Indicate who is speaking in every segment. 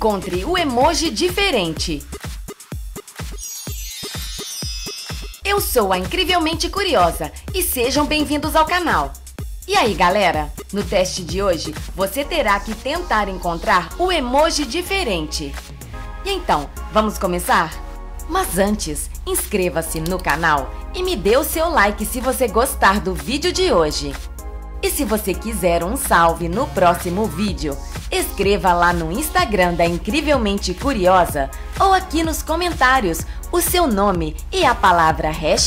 Speaker 1: Encontre o emoji diferente. Eu sou a Incrivelmente Curiosa e sejam bem-vindos ao canal. E aí, galera? No teste de hoje, você terá que tentar encontrar o emoji diferente. E então, vamos começar? Mas antes, inscreva-se no canal e me dê o seu like se você gostar do vídeo de hoje. E se você quiser um salve no próximo vídeo, escreva lá no Instagram da Incrivelmente Curiosa ou aqui nos comentários o seu nome e a palavra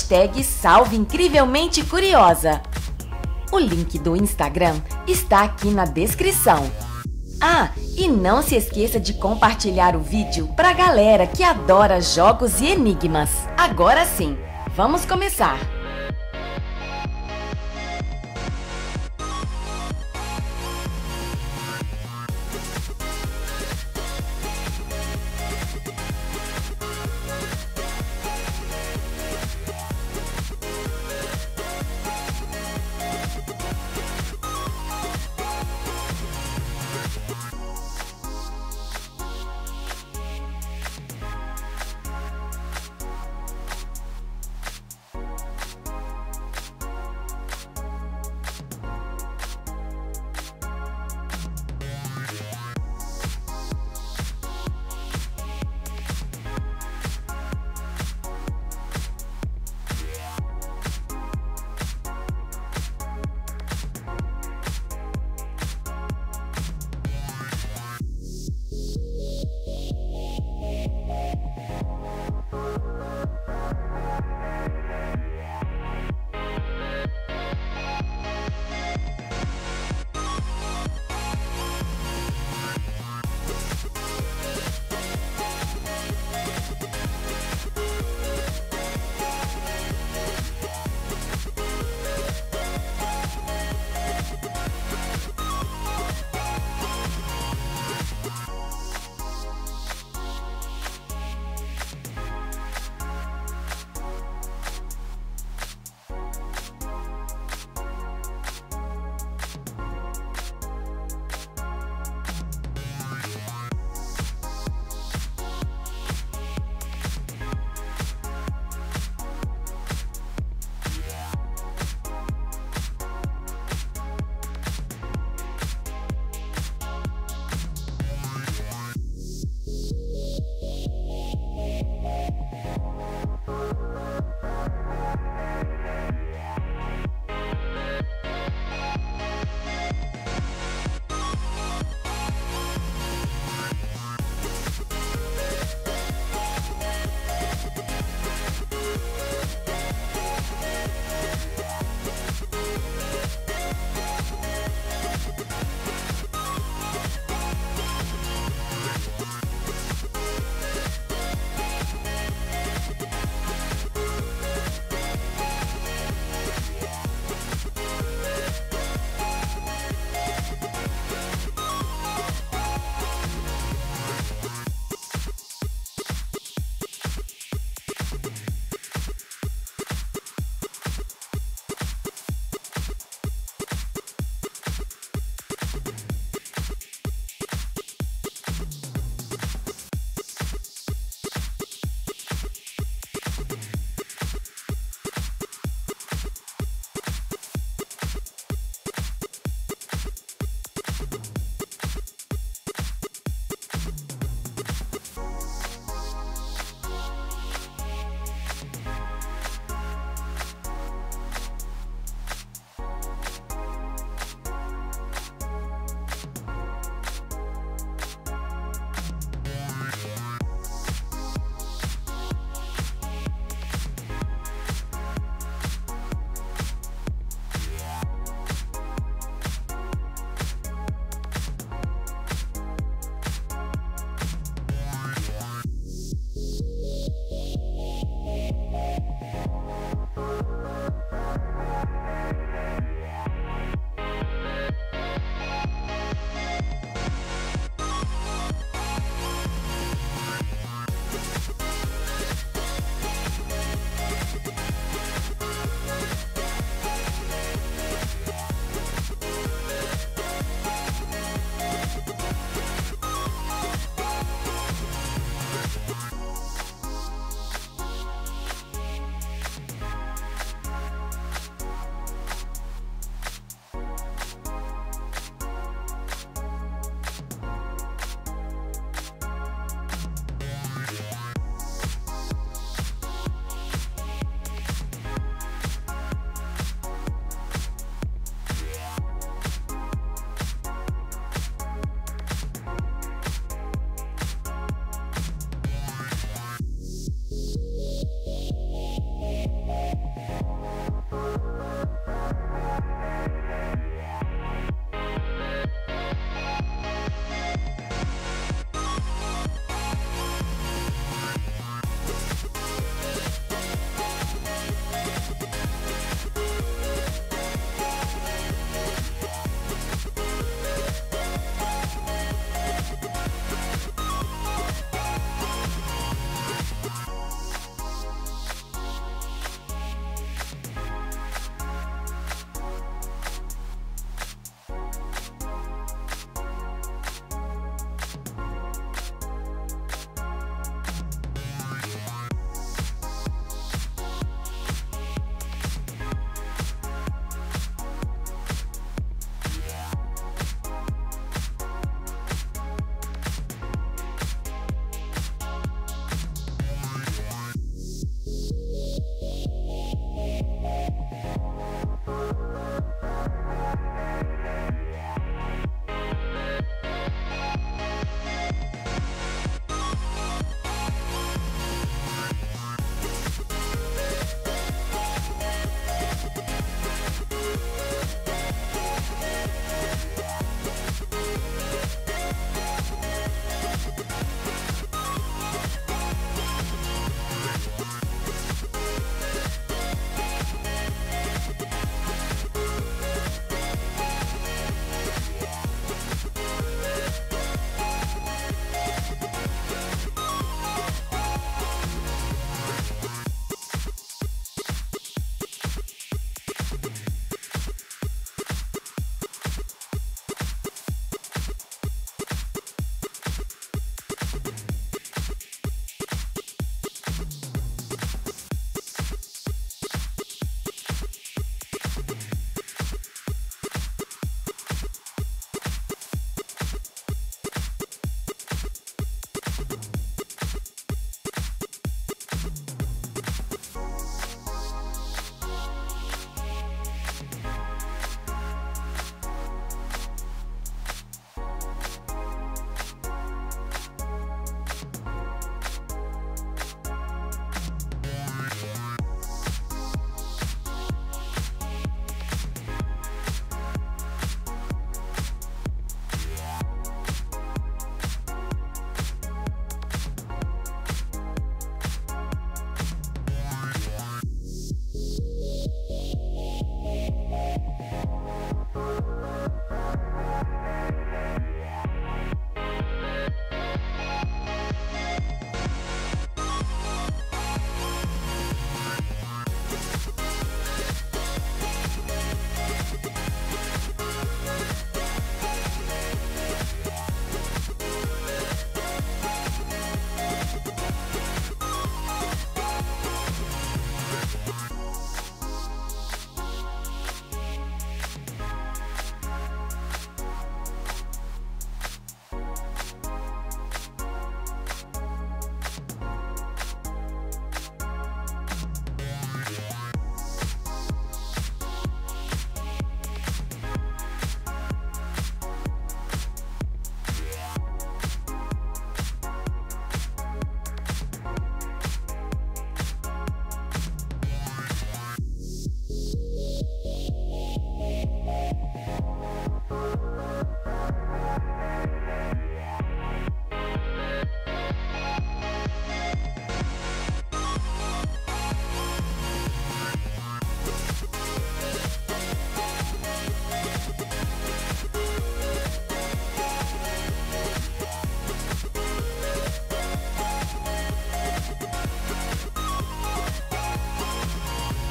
Speaker 1: #SalveIncrivelmenteCuriosa. O link do Instagram está aqui na descrição. Ah, e não se esqueça de compartilhar o vídeo para a galera que adora jogos e enigmas. Agora sim, vamos começar!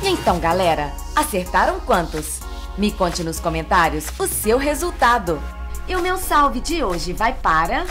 Speaker 1: E então, galera, acertaram quantos? Me conte nos comentários o seu resultado. E o meu salve de hoje vai para...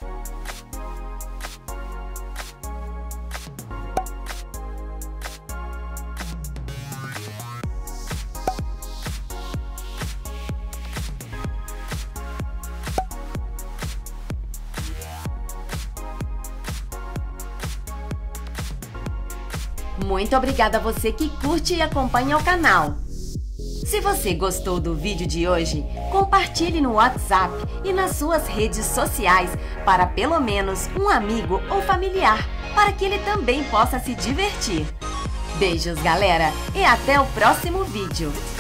Speaker 1: Muito obrigada a você que curte e acompanha o canal. Se você gostou do vídeo de hoje, compartilhe no WhatsApp e nas suas redes sociais para pelo menos um amigo ou familiar, para que ele também possa se divertir. Beijos, galera, e até o próximo vídeo.